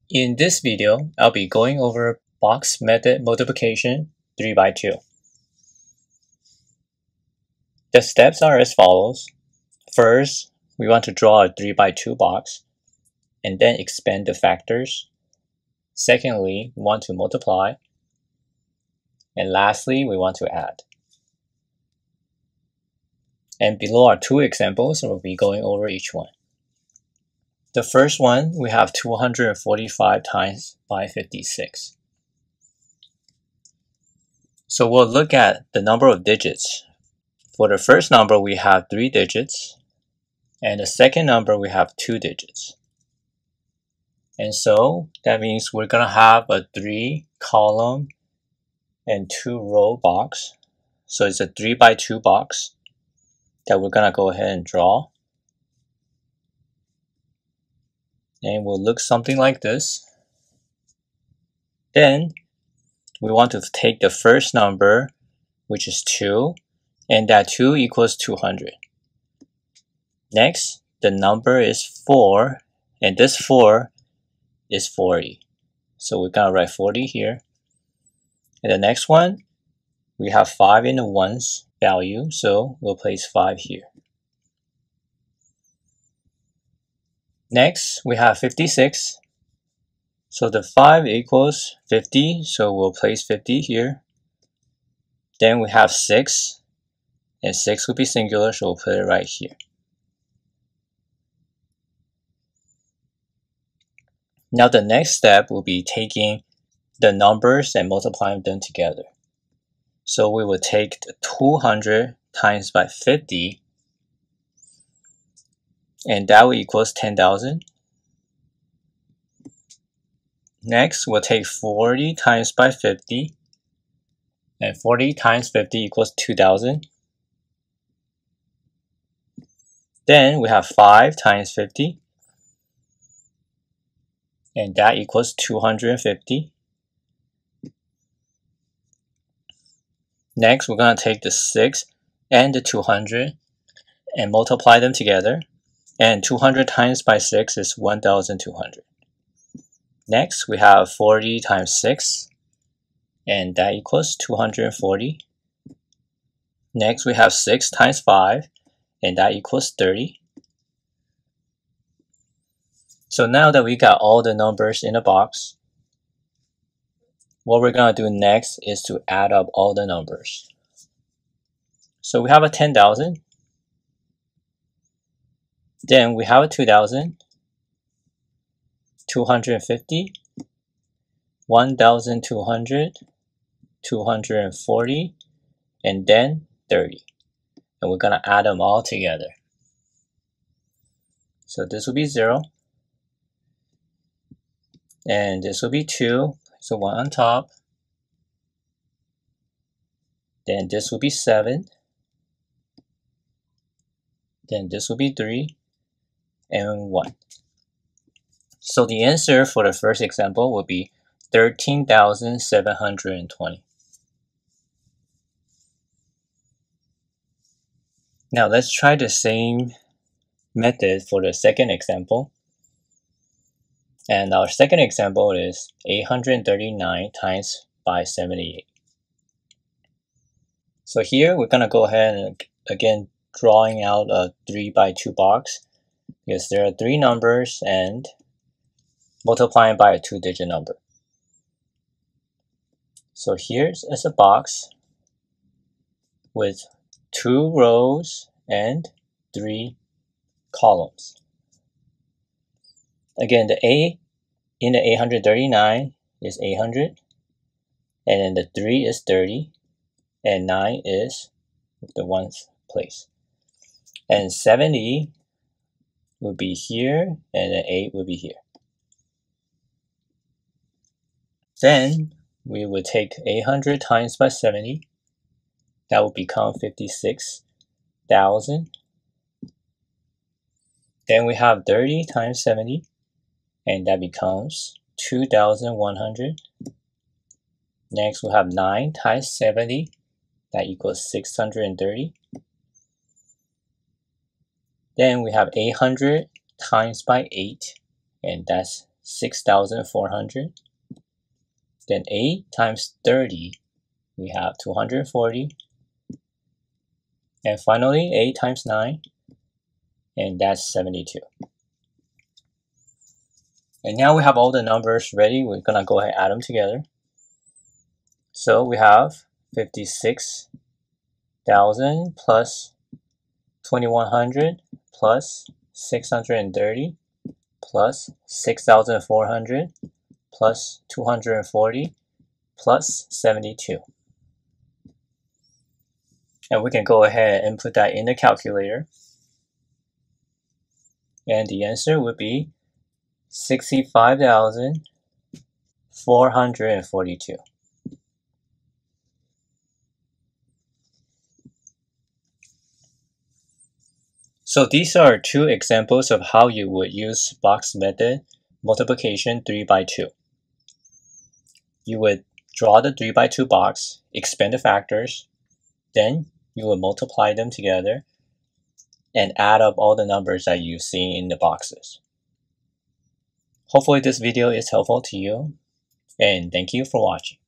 In this video, I'll be going over box method multiplication 3 by 2. The steps are as follows. First, we want to draw a 3 by 2 box and then expand the factors. Secondly, we want to multiply. And lastly, we want to add. And below are two examples, and we'll be going over each one. The first one, we have 245 times by 56. So we'll look at the number of digits. For the first number, we have 3 digits, and the second number, we have 2 digits. And so that means we're going to have a 3-column and 2-row box. So it's a 3 by 2 box that we're going to go ahead and draw. And it will look something like this. Then we want to take the first number, which is 2, and that 2 equals 200. Next, the number is 4, and this 4 is 40. So we're going to write 40 here. And the next one, we have 5 in the ones value, so we'll place 5 here. Next, we have 56. So the 5 equals 50, so we'll place 50 here. Then we have 6, and 6 will be singular, so we'll put it right here. Now the next step will be taking the numbers and multiplying them together. So we will take 200 times by 50, and that will equals 10,000. Next, we'll take 40 times by 50, and 40 times 50 equals 2,000. Then we have 5 times 50, and that equals 250. Next, we're going to take the 6 and the 200 and multiply them together. And 200 times by 6 is 1,200. Next, we have 40 times 6, and that equals 240. Next, we have 6 times 5, and that equals 30. So now that we got all the numbers in the box, what we're going to do next is to add up all the numbers. So we have a 10,000. Then we have a 2,000, 250, 1,200, 240, and then 30. And we're going to add them all together. So this will be 0. And this will be 2. So 1 on top. Then this will be 7. Then this will be 3. And 1. So the answer for the first example will be 13,720. Now let's try the same method for the second example. And our second example is 839 times by 78. So here we're going to go ahead and again drawing out a 3 by 2 box. Because there are 3 numbers and multiplying by a 2-digit number. So here's a box with 2 rows and 3 columns. Again, the A in the 839 is 800, and then the 3 is 30, and 9 is the 1st place. And 70 will be here, and the 8 will be here. Then we will take 800 times by 70. That will become 56,000. Then we have 30 times 70, and that becomes 2,100. Next we have 9 times 70. That equals 630. Then we have 800 times by 8, and that's 6,400. Then 8 times 30, we have 240. And finally, 8 times 9, and that's 72. And now we have all the numbers ready. We're gonna go ahead and add them together. So we have 56,000 plus 2,100 plus 630 plus 6,400 plus 240 plus 72. And we can go ahead and input that in the calculator. And the answer would be 65,442. So these are two examples of how you would use box method multiplication 3 by 2. You would draw the 3 by 2 box, expand the factors, then you will multiply them together and add up all the numbers that you see in the boxes. Hopefully this video is helpful to you, and thank you for watching.